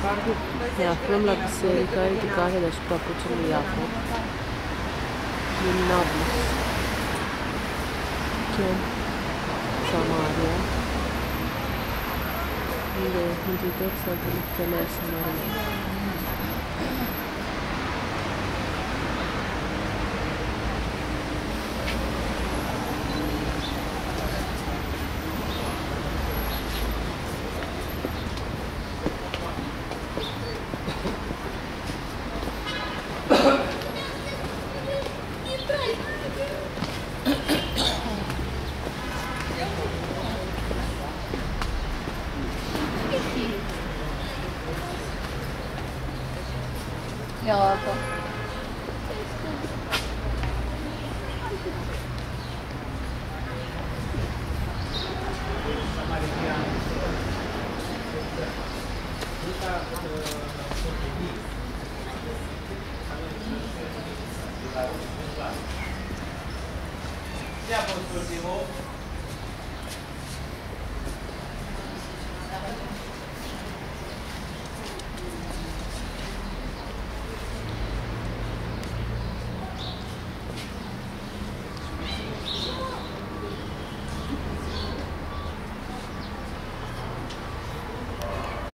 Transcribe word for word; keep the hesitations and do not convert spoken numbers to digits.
Ne aflăm la biserica ridicată deasupra Crucii Iacov din Nablus, Chem, Samaria, unde Mântuitorul s-a întâlnit cu femeia Samaria. Ia apă. Ia, Apostol Timo.